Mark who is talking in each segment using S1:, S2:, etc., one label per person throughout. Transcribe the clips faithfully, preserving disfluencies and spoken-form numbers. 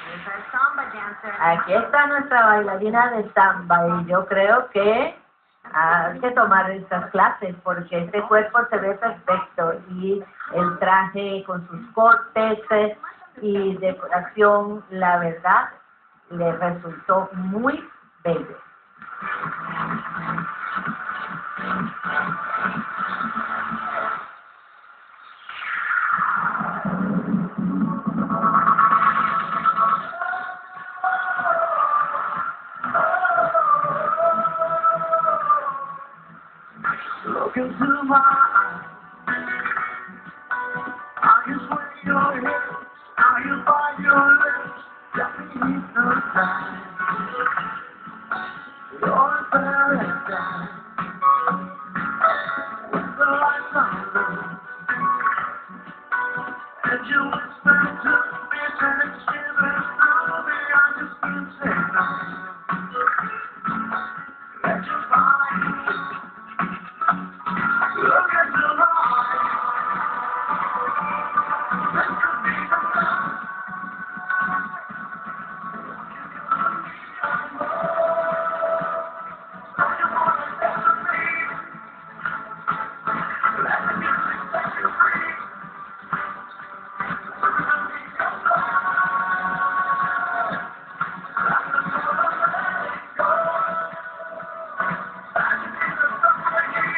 S1: Aquí está nuestra bailarina de samba y yo creo que hay que tomar estas clases porque este cuerpo se ve perfecto y el traje con sus cortes y decoración, la verdad, le resultó muy bello.
S2: Look into my eyes. Are you sway your hips? Are you bite your lips? Let me hypnotize. You're a paradise. With the lights on low. And you whisper to me, and shivers through me. I just can't say no. Let your body. Look into my eyes. This could be the time. So you wanna dance with me? Let the music set you free. Look into your eyes. Let the world let it go. And you need a somebody.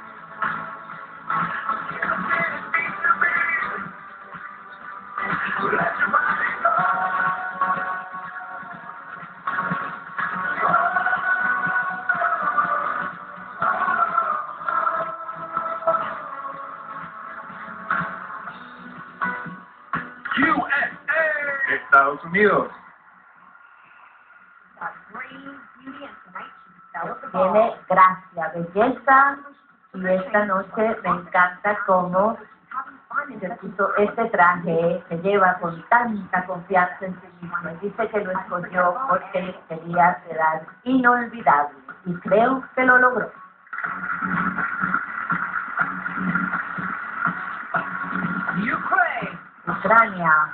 S3: U S A, Estados Unidos.
S1: Tiene gracia, belleza y esta noche me encanta cómo se puso este traje, se lleva con tanta confianza en sí mismo. Dice que lo escogió porque quería quedar inolvidable y creo que lo logró.
S2: Ukraine.
S1: Ucrania.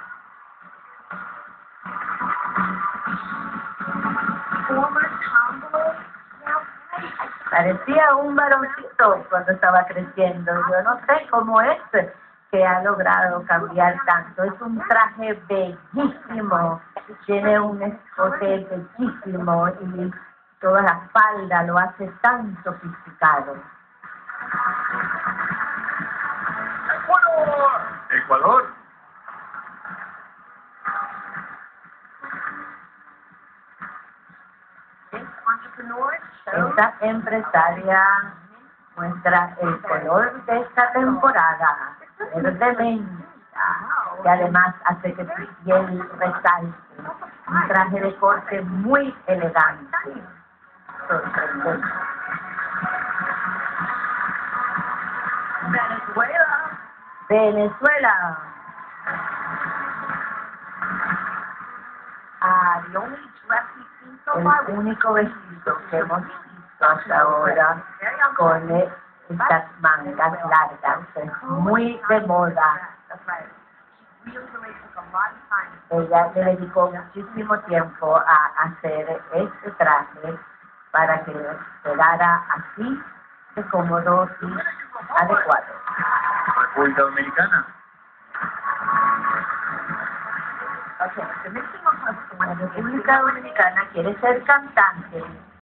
S1: Parecía un varoncito cuando estaba creciendo. Yo no sé cómo es que ha logrado cambiar tanto. Es un traje bellísimo, tiene un escote bellísimo y toda la falda lo hace tan sofisticado.
S3: Ecuador. Ecuador.
S1: Esta empresaria muestra el color de esta temporada, verde menta, y además hace que su piel resalte. Un traje de corte muy elegante, sorprendente.
S2: Venezuela.
S1: Venezuela.
S2: Uh, the only dress we've seen so
S1: El
S2: far was
S1: único vestido que hemos visto hasta ahora con estas mangas largas es muy de moda.
S2: That's right. She really, really took a lot of time.
S1: Ella le dedicó muchísimo tiempo a hacer este traje para que quedara así de cómodo y adecuado.
S3: República Dominicana.
S1: La República Dominicana quiere ser cantante.